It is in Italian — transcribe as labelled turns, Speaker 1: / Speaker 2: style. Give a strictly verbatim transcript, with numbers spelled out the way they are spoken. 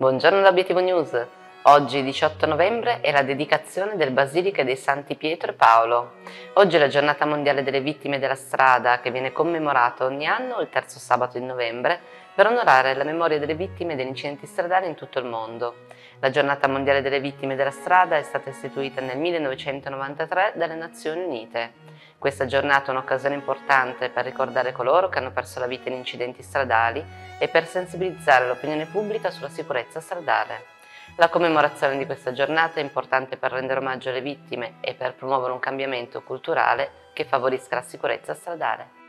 Speaker 1: Buongiorno all'Obiettivo News. Oggi, diciotto novembre, è la dedicazione del Basilica dei Santi Pietro e Paolo. Oggi è la giornata mondiale delle vittime della strada, che viene commemorata ogni anno il terzo sabato di novembre per onorare la memoria delle vittime degli incidenti stradali in tutto il mondo. La giornata mondiale delle vittime della strada è stata istituita nel millenovecentonovantatré dalle Nazioni Unite. Questa giornata è un'occasione importante per ricordare coloro che hanno perso la vita in incidenti stradali e per sensibilizzare l'opinione pubblica sulla sicurezza stradale. La commemorazione di questa giornata è importante per rendere omaggio alle vittime e per promuovere un cambiamento culturale che favorisca la sicurezza stradale.